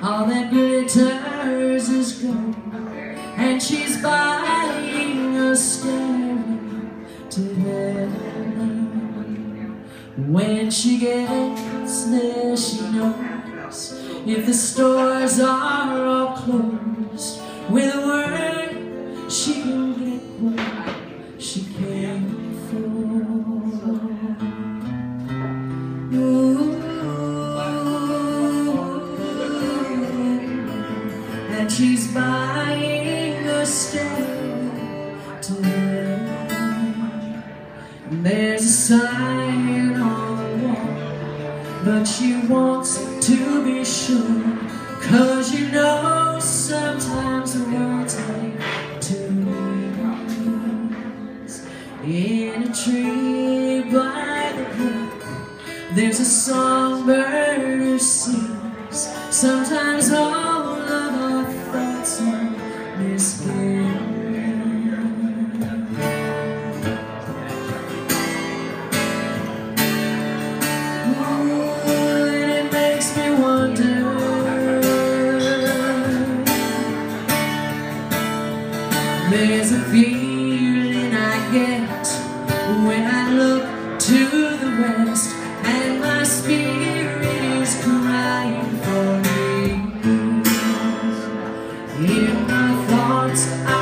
all that glitters is gold, and she's buying a stairway to heaven. When she gets there, she knows if the stores are all closed, with a word she can get what she came for. And she's buying a stairway to heaven. There's a sign on the wall, but she wants to be sure, 'cause you know sometimes the words take two meanings. In a tree by the brook, there's a songbird who sings. Sometimes all of our thoughts are misgiven. And it makes me wonder, there's a feeling I get when I look to the west, and my spirit is crying for me. In my thoughts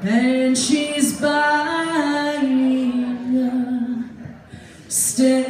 and she's buying a stairway.